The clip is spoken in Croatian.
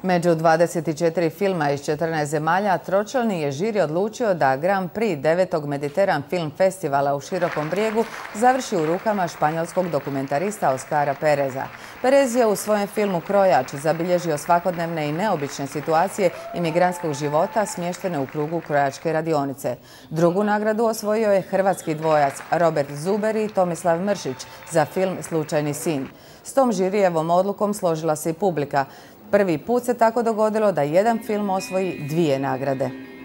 Među 24 filma iz 14 zemalja, tročlani je žiri odlučio da Grand Prix 9. Mediteran Film Festivala u Širokom Brijegu završi u rukama španjolskog dokumentarista Oscara Pereza. Perez je u svojem filmu Krojač zabilježio svakodnevne i neobične situacije imigrantskog života smještene u krugu krojačke radionice. Drugu nagradu osvojio je hrvatski dvojac Robert Zuber i Tomislav Mršić za film Slučajni sin. S tom žirijevom odlukom složila se i publika. Prvi put se tako dogodilo da jedan film osvoji 2 nagrade.